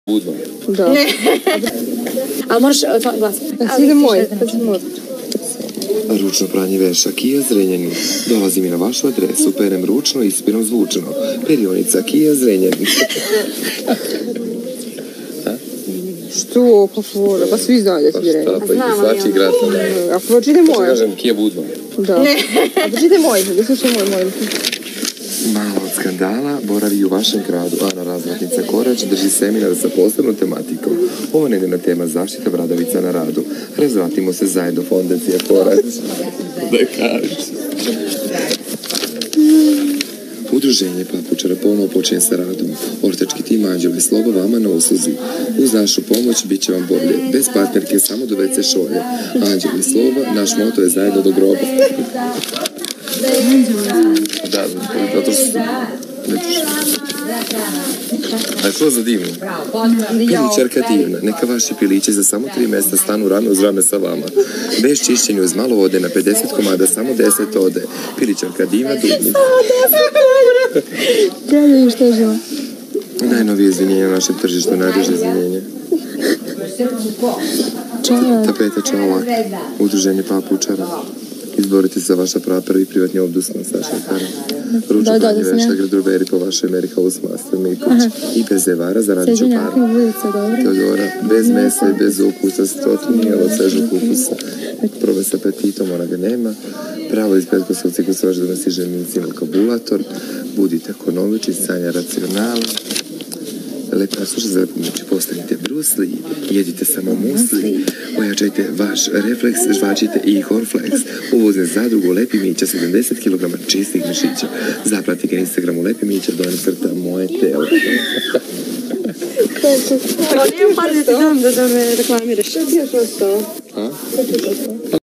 Budva. Da. Ne. Ali moraš glas. Ide moj. Ručno pranje veša Kia Zrenjanin. Dolazi mi na vašu adresu, perem ručno, ispirom zvučno. Perionica Kia Zrenjanin. Što, pa fora, pa svi znaju da ti reći. Pa i svačiji grad. A pročite Što moj. kažem, Kia Budva. Da. A pročite moj, da slušaj moj. Malo od skandala boravi u vašem gradu. Ana Razvratnica Korać drži seminar sa posebnom tematikom. Ovo nedeljna tema zaštita bradavica na radu. Razvratimo se zajedno fondacija Korać. Da kažeš. Udruženje papučara ponovo počinje sa radom. Ortački tim Anđela i Sloba vama na usluzi. Uz našu pomoć bit će vam bolje. Bez partnerke samo do WC šolje. Anđela i Sloba, naš moto je zajedno do groba. Da, zato što... A što za divno? Pilićarka divna. Neka vaši pilići za samo 3 mjesta stanu rame uz rame sa vama. Bez čišćenja uz malo vode na 50 komada, samo 10 ode. Pilićarka divna, dubnik. Gledaj što je živa. Najnovije izvinjenje na našem tržištu, najduže izvinjenje. Tapeta Čolak, udruženje papučara. Izborite se za vaša prava, prvi privatni obdus na Saša Kara. Ručno pranje veša, gradroberi po vašoj Mary House Master Make-up. I bez evara za radiću para. Teodora, bez mesa i bez ukusa, stotinijelo svežog ukusa. Probe sa apetitom, ona ga nema. Pravo iz pretkoskog ciklusa vaš donosi ženicin kabulator. Budite konovići, sanja racionala. Lepa sluša za lepo moći, postanite brusli, jedite samo musli, ojačajte vaš refleks, žvačite i Horflex, uvozne zadrugu Lepi Mića, 70 kg čistih mišića. Zapratite na Instagramu Lepi Mića, dojem crta moje telo. Nijem par da ti dam da me reklamiraš. Što ti još ostao?